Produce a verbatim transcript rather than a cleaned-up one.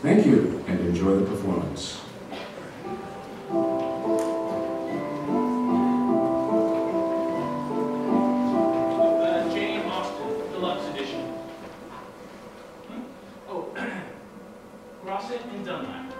Thank you, and enjoy the performance. Uh, Jane Austen, Deluxe Edition. Hmm? Oh, Grosset and Dunlap.